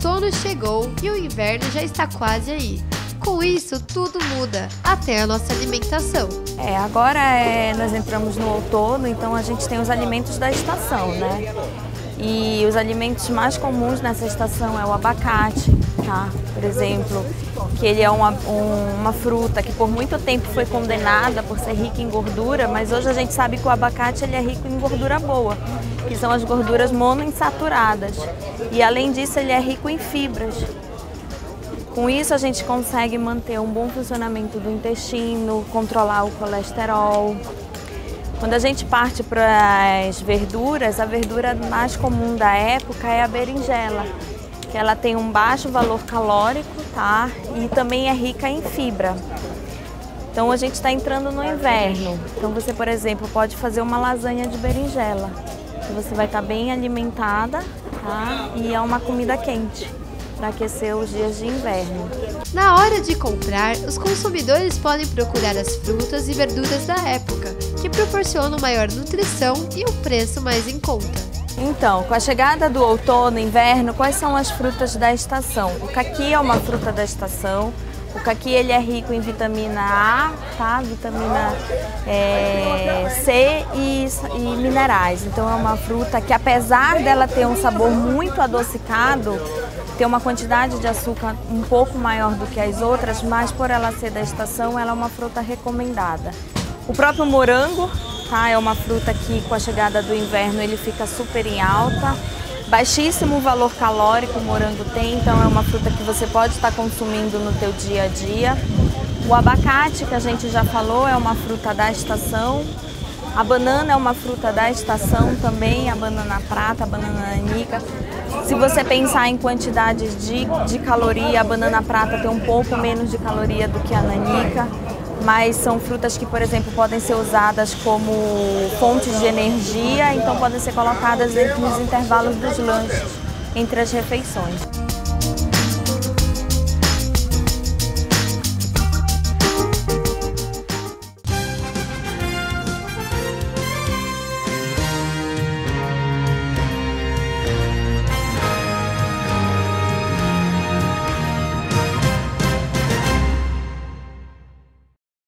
outono chegou e o inverno já está quase aí. Com isso, tudo muda, até a nossa alimentação. Agora nós entramos no outono, então a gente tem os alimentos da estação, né? E os alimentos mais comuns nessa estação é o abacate, tá? Por exemplo, que ele é uma fruta que por muito tempo foi condenada por ser rica em gordura, mas hoje a gente sabe que o abacate ele é rico em gordura boa, que são as gorduras monoinsaturadas. E além disso, ele é rico em fibras. Com isso, a gente consegue manter um bom funcionamento do intestino, controlar o colesterol. Quando a gente parte para as verduras, a verdura mais comum da época é a berinjela, que ela tem um baixo valor calórico, tá? E também é rica em fibra. Então a gente está entrando no inverno. Então você, por exemplo, pode fazer uma lasanha de berinjela. Você vai estar bem alimentada, tá? E é uma comida quente para aquecer os dias de inverno. Na hora de comprar, os consumidores podem procurar as frutas e verduras da época, que proporcionam maior nutrição e um preço mais em conta. Então, com a chegada do outono e inverno, quais são as frutas da estação? O caqui é uma fruta da estação. O caqui ele é rico em vitamina A, tá? Vitamina C e minerais. Então é uma fruta que, apesar dela ter um sabor muito adocicado, tem uma quantidade de açúcar um pouco maior do que as outras, mas por ela ser da estação, ela é uma fruta recomendada. O próprio morango, tá? É uma fruta que com a chegada do inverno ele fica super em alta. Baixíssimo valor calórico o morango tem, então é uma fruta que você pode estar consumindo no teu dia a dia. O abacate, que a gente já falou, é uma fruta da estação. A banana é uma fruta da estação também, a banana prata, a banana nanica. Se você pensar em quantidades de caloria, a banana prata tem um pouco menos de caloria do que a nanica, mas são frutas que, por exemplo, podem ser usadas como fontes de energia, então podem ser colocadas entre os intervalos dos lanches, entre as refeições.